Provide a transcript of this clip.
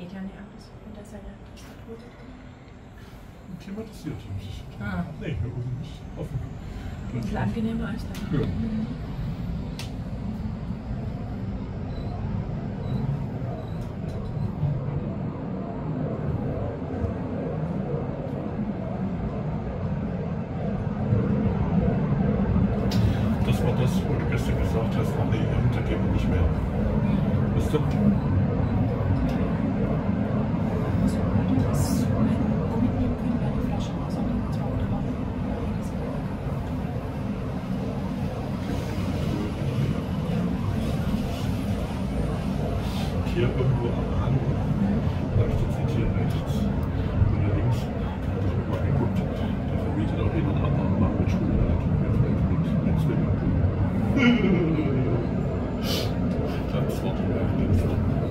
geht ja nicht anders mit der Tastatur. Klimatisiert. Ah. Nee, hier oben ist offen. Ein bisschen angenehmer als da. Ja. Das war das, wo du gestern gesagt hast, ach nee, da gehen wir nicht mehr. Weißt du? Hier irgendwo am Hang, leuchtet sich hier rechts oder links. Da habe ich mal geguckt, da vermietet auch jemand anderen mal mit Schulleitung, wer vielleicht mit Swimmingpool. Ganz Wort,